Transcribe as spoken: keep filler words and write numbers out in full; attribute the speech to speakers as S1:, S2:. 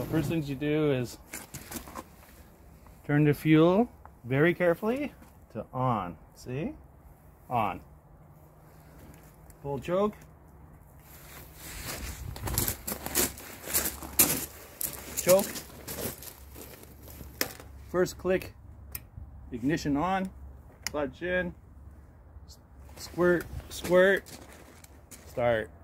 S1: First things you do is turn the fuel very carefully to on. See? On. Pull choke. Choke. First click, ignition on, clutch in, squirt, squirt, start.